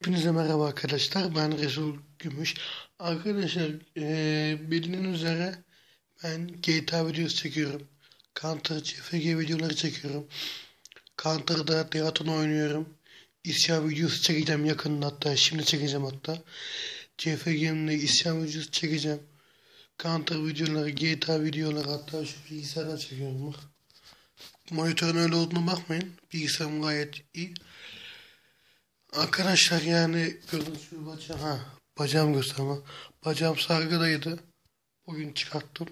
Hepinize merhaba arkadaşlar. Ben Resul Gümüş. Arkadaşlar bildiğiniz üzere ben GTA videosu çekiyorum. Counter CFG videoları çekiyorum. Counter'da Deraton oynuyorum. İsyan videosu çekeceğim yakında, hatta şimdi çekeceğim hatta. CFG'mle isyan videosu çekeceğim. Counter videoları, GTA videoları, hatta şu bilgisayardan çekiyorum bak. Monitörün öyle olduğuna bakmayın. Bilgisayarım gayet iyi. Arkadaşlar yani gördüğünüz gibi bacağım gösterme. Bacağım sargıdaydı. Bugün çıkarttım.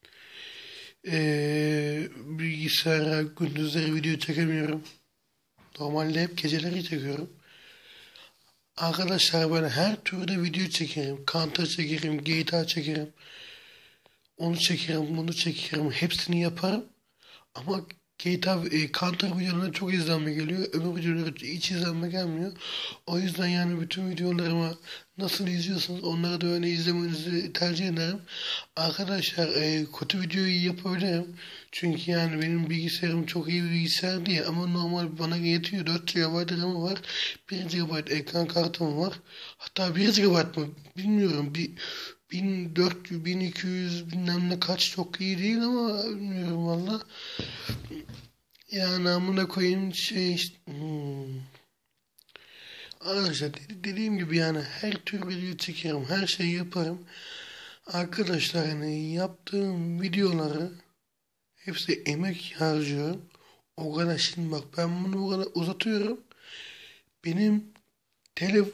Bilgisayara gündüzleri video çekemiyorum. Normalde hep geceleri çekiyorum. Arkadaşlar ben her türde video çekerim. Counter çekerim, GTA çekerim. Onu çekerim, bunu çekerim. Hepsini yaparım. Ama GTA, Counter videolarına çok izlenme geliyor. Öbür videolara hiç izlenme gelmiyor. O yüzden yani bütün videolarımı nasıl izliyorsanız onları da öyle izlemenizi tercih ederim. Arkadaşlar kötü videoyu yapabilirim. Çünkü yani benim bilgisayarım çok iyi bir bilgisayar değil. Ama normal bana yetiyor. 4 GB RAM var. 1 GB ekran kartım var. Hatta 1 GB mı bilmiyorum. 1400, 1200 bilmem ne kaç, çok iyi değil ama bilmiyorum valla. Yani amına koyayım şey işte. Arkadaşlar dediğim gibi yani her tür video çekerim, her şeyi yaparım. Arkadaşlar yani yaptığım videoları hepsi emek harcıyorum. O kadar, şimdi bak ben bunu o kadar uzatıyorum. Benim telef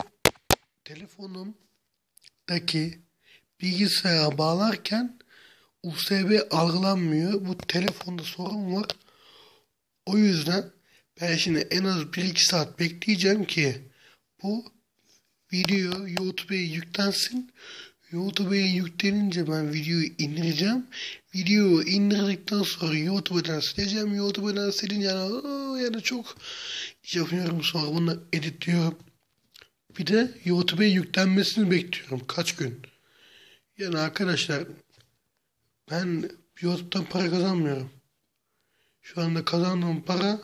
telefonumdaki bilgisayara bağlarken USB algılanmıyor. Bu telefonda sorun var. O yüzden ben şimdi en az 1-2 saat bekleyeceğim ki bu video YouTube'a yüklensin. YouTube'a yüklenince ben videoyu indireceğim. Videoyu indirdikten sonra YouTube'dan sileceğim. YouTube'dan silince yani çok iş yapıyorum, sonra bunu editliyorum. Bir de YouTube'a yüklenmesini bekliyorum kaç gün. Yani arkadaşlar ben YouTube'dan para kazanmıyorum. Şu anda kazandığım para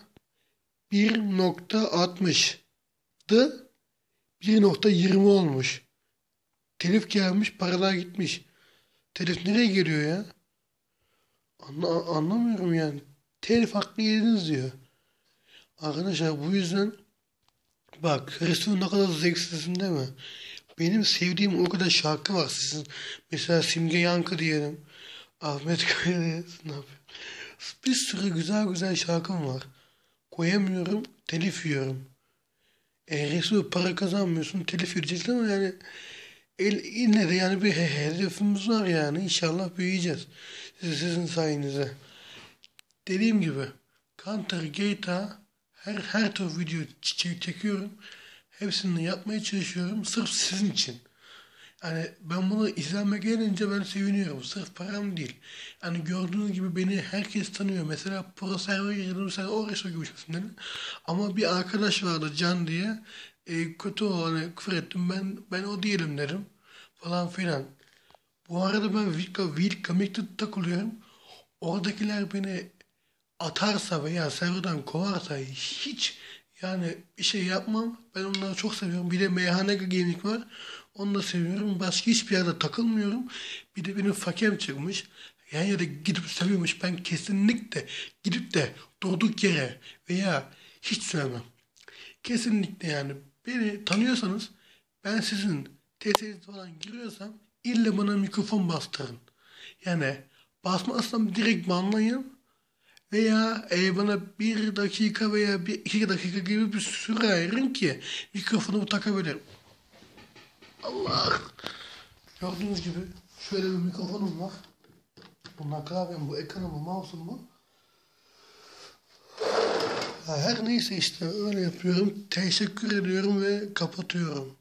1.60'dı. 1.20 olmuş. Telif gelmiş, paralar gitmiş. Telif nereye geliyor ya? Anlamıyorum yani. Telif hakkı yediniz diyor. Arkadaşlar bu yüzden bak, Hristiyan ne kadar zevksizsin değil mi? Benim sevdiğim o kadar şarkı var sizin. Mesela Simge Yankı diyelim. Ahmet Kaya ne yapıyor? Bir sürü güzel güzel şarkım var. Koyamıyorum, telif yiyorum. Resul para kazanmıyorsun, telif yiyeceksin ama yani yine de yani bir hedefimiz var yani. İnşallah büyüyeceğiz. Sizin sayenizde. Dediğim gibi Counter, GTA her tür video çekiyorum. Hepsini yapmaya çalışıyorum. Sırf sizin için. Yani ben bunu izlenme gelince ben seviniyorum. Sırf param değil. Yani gördüğünüz gibi beni herkes tanıyor. Mesela pro server girdim, sen oraya sokuyorsun dedi. Ama bir arkadaş vardı Can diye. Kötü olanı küfür ettim. Ben o değilim dedim. Falan filan. Bu arada ben Will Comic'te takılıyorum. Oradakiler beni atarsa veya serverden kovarsa hiç yani bir şey yapmam. Ben onları çok seviyorum. Bir de Meyhane Gaming var. Onu da seviyorum. Başka hiçbir yerde takılmıyorum. Bir de benim fakem çıkmış. Yani ya da gidip seviyormuş. Ben kesinlikle gidip de durduk yere veya hiç sevmem. Kesinlikle yani beni tanıyorsanız, ben sizin TS'niz falan giriyorsam illa bana mikrofon bastırın. Yani basmazsam direkt banlayın. Veya bana 1 dakika veya 2 dakika gibi bir süre ayırın ki mikrofonumu takabilirim. Allah! Gördüğünüz gibi şöyle bir mikrofonum var. Bunlar klavyem, bu ekranım, bu mouse'um bu. Her neyse işte öyle yapıyorum. Teşekkür ediyorum ve kapatıyorum.